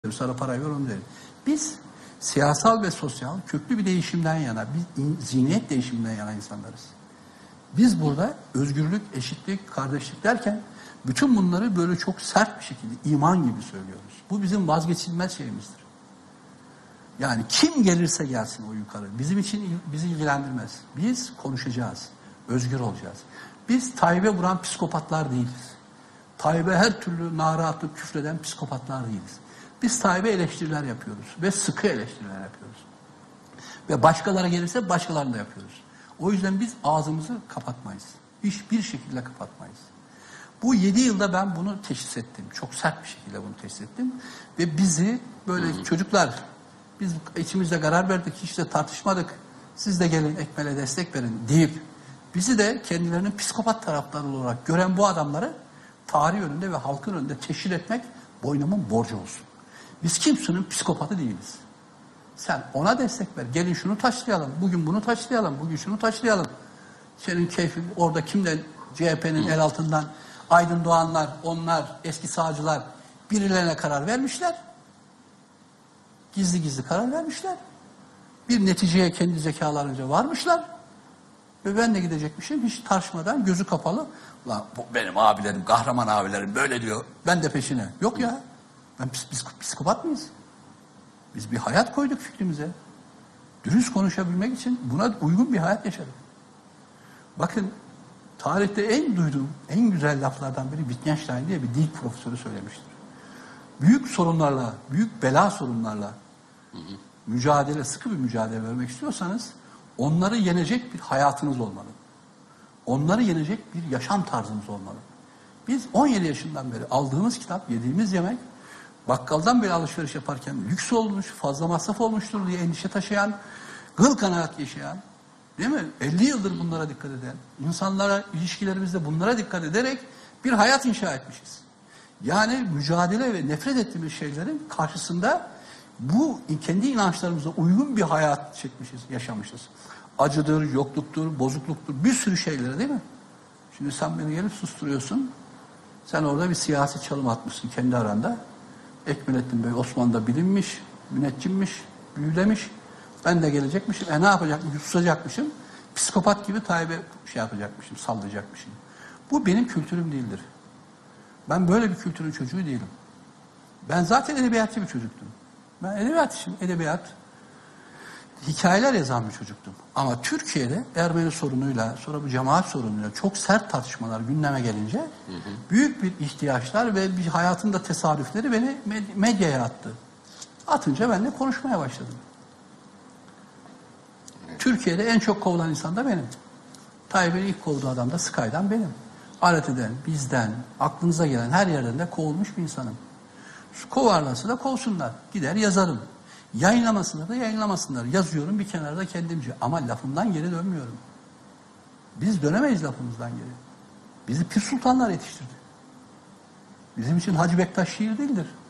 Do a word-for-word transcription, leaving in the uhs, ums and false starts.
sana parayı ver onu derim. Biz siyasal ve sosyal köklü bir değişimden yana, bir zihniyet değişiminden yana insanlarız. Biz burada özgürlük, eşitlik, kardeşlik derken bütün bunları böyle çok sert bir şekilde iman gibi söylüyoruz. Bu bizim vazgeçilmez şeyimizdir. Yani kim gelirse gelsin o yukarı. Bizim için bizi ilgilendirmez. Biz konuşacağız. Özgür olacağız. Biz Tayyip'e vuran psikopatlar değiliz. Tayyip'e her türlü nara atıp küfreden psikopatlar değiliz. Biz Tayyip'e eleştiriler yapıyoruz. Ve sıkı eleştiriler yapıyoruz. Ve başkaları gelirse başkalarını da yapıyoruz. O yüzden biz ağzımızı kapatmayız. Hiçbir şekilde kapatmayız. Bu yedi yılda ben bunu teşhis ettim. Çok sert bir şekilde bunu teşhis ettim. Ve bizi böyle hmm. çocuklar, biz içimizde karar verdik, hiç de tartışmadık. Siz de gelin Ekmel'e destek verin deyip bizi de kendilerinin psikopat taraftarı olarak gören bu adamları tarih önünde ve halkın önünde teşhir etmek boynumun borcu olsun. Biz kimsenin psikopatı değiliz. Sen ona destek ver. Gelin şunu taşlayalım. Bugün bunu taşlayalım. Bugün şunu taşlayalım. Senin keyfin orada kimden C H P'nin el altından Aydın Doğanlar, onlar, eski sağcılar birilerine karar vermişler. Gizli gizli karar vermişler. Bir neticeye kendi zekalarınca varmışlar. Ve ben de gidecekmişim hiç tartışmadan gözü kapalı. Lan bu benim abilerim, kahraman abilerim böyle diyor. Ben de peşine. Yok ya. Ben biz psikopat mıyız? Biz bir hayat koyduk fikrimize. Dürüst konuşabilmek için buna uygun bir hayat yaşadık. Bakın tarihte en duyduğum, en güzel laflardan biri Wittgenstein diye bir dil profesörü söylemiştir. Büyük sorunlarla, büyük bela sorunlarla hı hı. mücadele, sıkı bir mücadele vermek istiyorsanız onları yenecek bir hayatınız olmalı. Onları yenecek bir yaşam tarzınız olmalı. Biz on yedi yaşından beri aldığımız kitap, yediğimiz yemek, bakkaldan bile alışveriş yaparken lüks olmuş, fazla masraf olmuştur diye endişe taşıyan, gıl kanaat yaşayan, değil mi? elli yıldır bunlara dikkat eden, insanlara, ilişkilerimizde bunlara dikkat ederek bir hayat inşa etmişiz. Yani mücadele ve nefret ettiğimiz şeylerin karşısında bu kendi inançlarımıza uygun bir hayat çekmişiz, yaşamışız. Acıdır, yokluktur, bozukluktur, bir sürü şeyleri değil mi? Şimdi sen beni gelip susturuyorsun. Sen orada bir siyasi çalım atmışsın kendi aranda. Ekmelettin Bey Osmanlı'da bilinmiş, müneccimmiş, büyülemiş. Ben de gelecekmişim. E ne yapacakmışım? Susacakmışım. Psikopat gibi Tayyip'e şey yapacakmışım, sallayacakmışım. Bu benim kültürüm değildir. Ben böyle bir kültürün çocuğu değilim. Ben zaten edebiyatçı bir çocuktum. Ben edebiyatçıyım, edebiyat. Hikayeler yazan bir çocuktum. Ama Türkiye'de Ermeni sorunuyla, sonra bu cemaat sorunuyla çok sert tartışmalar gündeme gelince hı hı. büyük bir ihtiyaçlar ve bir hayatın da tesadüfleri beni medyaya attı. Atınca ben de konuşmaya başladım. Evet. Türkiye'de en çok kovulan insan da benim. Tayyip'in ilk kovduğu adam da Sky'dan benim. Arete'den, bizden, aklınıza gelen her yerden de kovulmuş bir insanım. Kovarlarsa da kovsunlar. Gider yazarım. Yayınlamasınlar da yayınlamasınlar. Yazıyorum bir kenarda kendimce. Ama lafımdan geri dönmüyorum. Biz dönemeyiz lafımızdan geri. Bizi Pir Sultanlar yetiştirdi. Bizim için Hacı Bektaş şiir değildir.